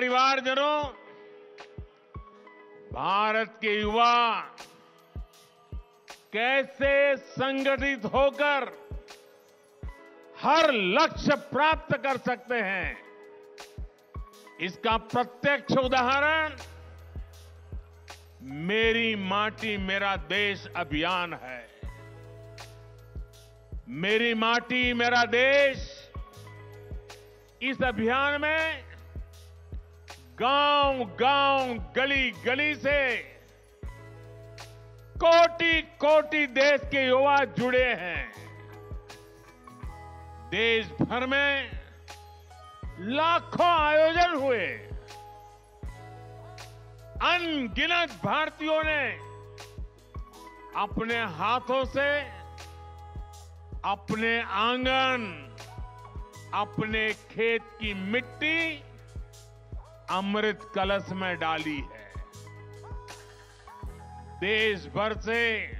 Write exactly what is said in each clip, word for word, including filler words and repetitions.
परिवारजनों, भारत के युवा कैसे संगठित होकर हर लक्ष्य प्राप्त कर सकते हैं, इसका प्रत्यक्ष उदाहरण मेरी माटी मेरा देश अभियान है। मेरी माटी मेरा देश इस अभियान में गांव-गांव, गली-गली से कोटि-कोटि देश के युवा जुड़े हैं। देश भर में लाखों आयोजन हुए। अनगिनत भारतीयों ने अपने हाथों से अपने आंगन, अपने खेत की मिट्टी अमृत कलश में डाली है। देश भर से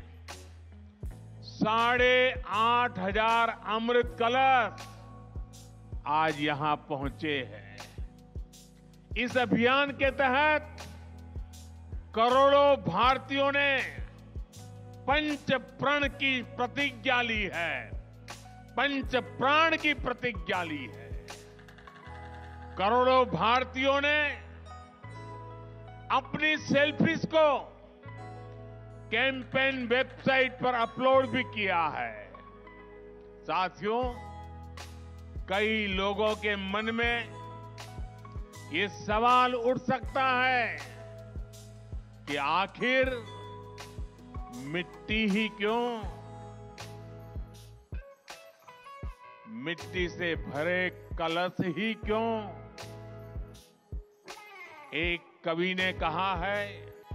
साढ़े आठ हजार अमृत कलश आज यहां पहुंचे हैं। इस अभियान के तहत करोड़ों भारतीयों ने पंच प्रण की प्रतिज्ञा ली है। पंच प्राण की प्रतिज्ञा ली है। करोड़ों भारतीयों ने अपनी सेल्फीज को कैंपेन वेबसाइट पर अपलोड भी किया है। साथियों, कई लोगों के मन में ये सवाल उठ सकता है कि आखिर मिट्टी ही क्यों? मिट्टी से भरे कलश ही क्यों? एक कवि ने कहा है,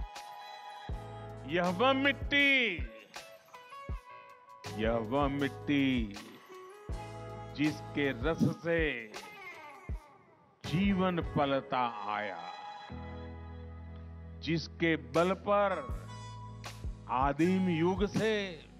यह वह मिट्टी, यह वह मिट्टी जिसके रस से जीवन पलता आया, जिसके बल पर आदिम युग से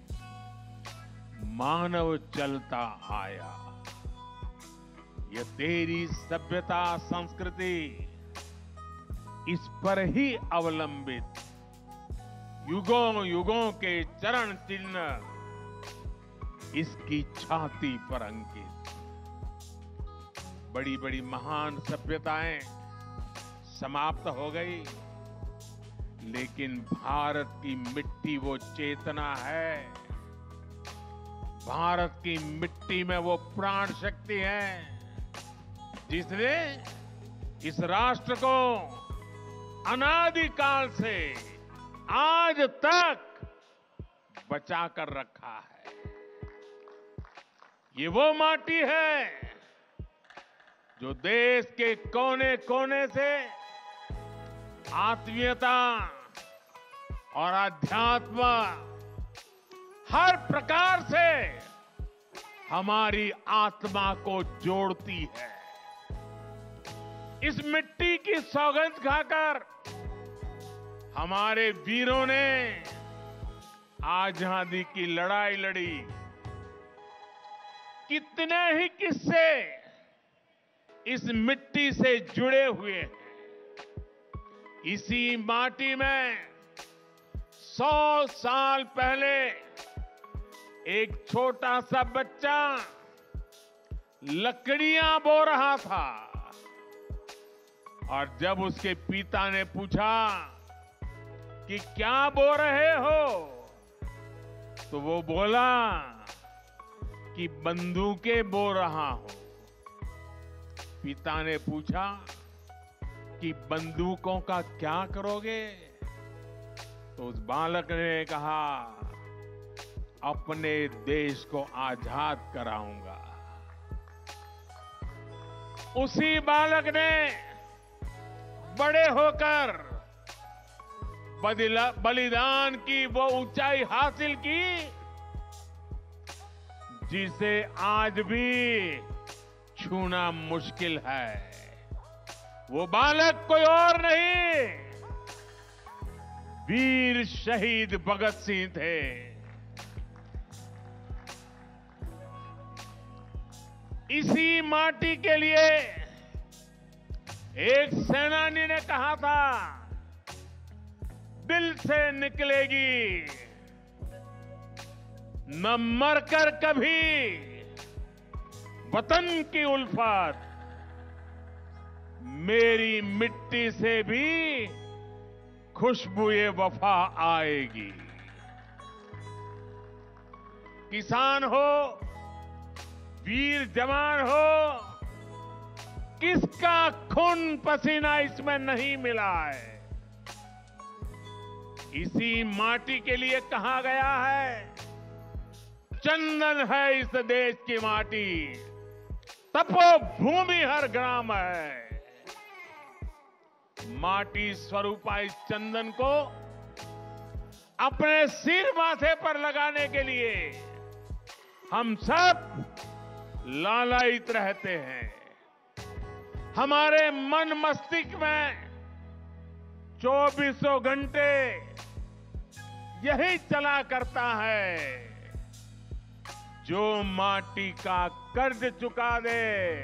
मानव चलता आया। यह तेरी सभ्यता संस्कृति इस पर ही अवलंबित युगों युगों के चरण चिन्ह इसकी छाती पर अंकित। बड़ी बड़ी महान सभ्यताएं समाप्त हो गई, लेकिन भारत की मिट्टी वो चेतना है, भारत की मिट्टी में वो प्राण शक्ति है जिसने इस राष्ट्र को अनादिकाल से आज तक बचा कर रखा है। ये वो माटी है जो देश के कोने कोने से आत्मीयता और अध्यात्म हर प्रकार से हमारी आत्मा को जोड़ती है। इस मिट्टी की सौगंध खाकर हमारे वीरों ने आजादी की लड़ाई लड़ी। कितने ही किस्से इस मिट्टी से जुड़े हुए हैं। इसी माटी में सौ साल पहले एक छोटा सा बच्चा लकड़ियां बो रहा था और जब उसके पिता ने पूछा कि क्या बो रहे हो, तो वो बोला कि बंदूकें बो रहा हूं। पिता ने पूछा कि बंदूकों का क्या करोगे? तो उस बालक ने कहा, अपने देश को आजाद कराऊंगा। उसी बालक ने बड़े होकर बलिदान की वो ऊंचाई हासिल की जिसे आज भी छूना मुश्किल है। वो बालक कोई और नहीं, वीर शहीद भगत सिंह थे। इसी माटी के लिए एक सेनानी ने कहा था, दिल से निकलेगी, न मरकर कभी वतन की उल्फत, मेरी मिट्टी से भी खुशबुए वफा आएगी। किसान हो, वीर जवान हो, किसका खून पसीना इसमें नहीं मिला है। इसी माटी के लिए कहा गया है, चंदन है इस देश की माटी, तपोभूमि हर ग्राम है। माटी स्वरूपा इस चंदन को अपने सिर माथे पर लगाने के लिए हम सब लालायित रहते हैं। हमारे मन मस्तिष्क में चौबीसों घंटे यही चला करता है, जो माटी का कर्ज चुका दे,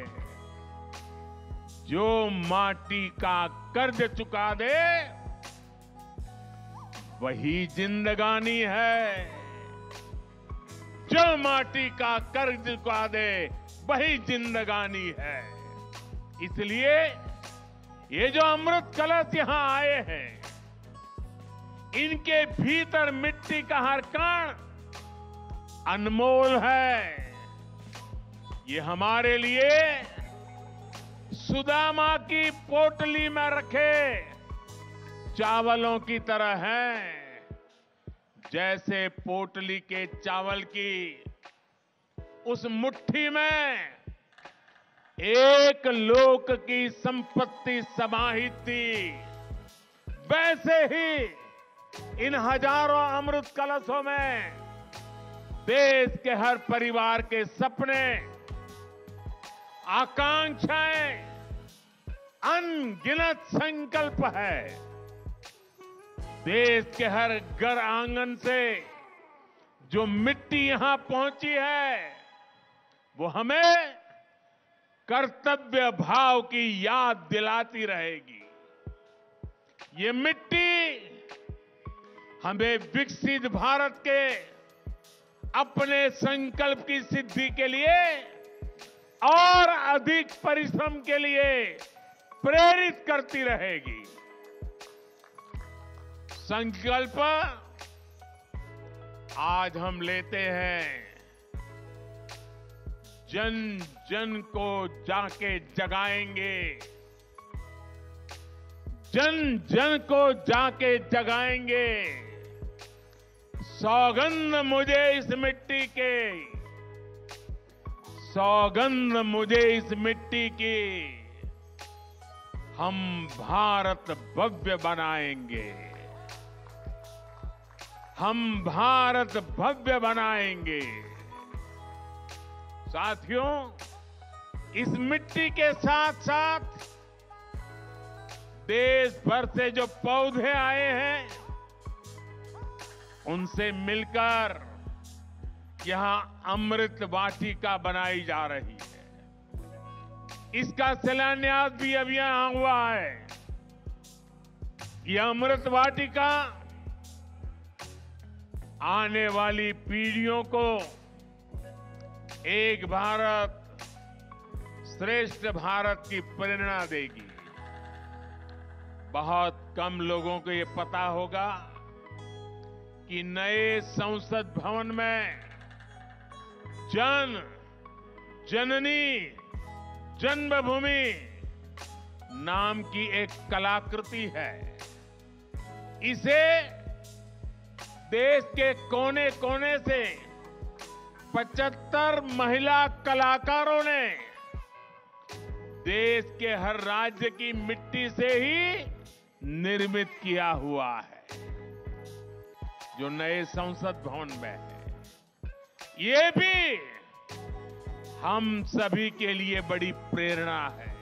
जो माटी का कर्ज चुका दे, वही जिंदगानी है। जो माटी का कर्ज चुका दे, वही जिंदगानी है। इसलिए ये जो अमृत कलश यहां आए हैं, इनके भीतर मिट्टी का हर कण अनमोल है। ये हमारे लिए सुदामा की पोटली में रखे चावलों की तरह हैं। जैसे पोटली के चावल की उस मुट्ठी में एक लोक की संपत्ति समाहित थी, वैसे ही इन हजारों अमृत कलशों में देश के हर परिवार के सपने, आकांक्षाएं, अनगिनत संकल्प है। देश के हर घर आंगन से जो मिट्टी यहां पहुंची है, वो हमें कर्तव्य भाव की याद दिलाती रहेगी। ये मिट्टी हमें विकसित भारत के अपने संकल्प की सिद्धि के लिए और अधिक परिश्रम के लिए प्रेरित करती रहेगी। संकल्प आज हम लेते हैं, जन जन को जाके जगाएंगे, जन जन को जाके जगाएंगे। सौगंध मुझे इस मिट्टी के, सौगंध मुझे इस मिट्टी की, हम भारत भव्य बनाएंगे, हम भारत भव्य बनाएंगे। साथियों, इस मिट्टी के साथ साथ देश भर से जो पौधे आए हैं, उनसे मिलकर यहां अमृत वाटिका बनाई जा रही है। इसका शिलान्यास भी अभी यहां हुआ है। यह अमृत वाटिका आने वाली पीढ़ियों को एक भारत श्रेष्ठ भारत की प्रेरणा देगी। बहुत कम लोगों को ये पता होगा कि नए संसद भवन में जन जननी जन्मभूमि नाम की एक कलाकृति है। इसे देश के कोने कोने से पचहत्तर महिला कलाकारों ने देश के हर राज्य की मिट्टी से ही निर्मित किया हुआ है, जो नए संसद भवन में है। ये भी हम सभी के लिए बड़ी प्रेरणा है।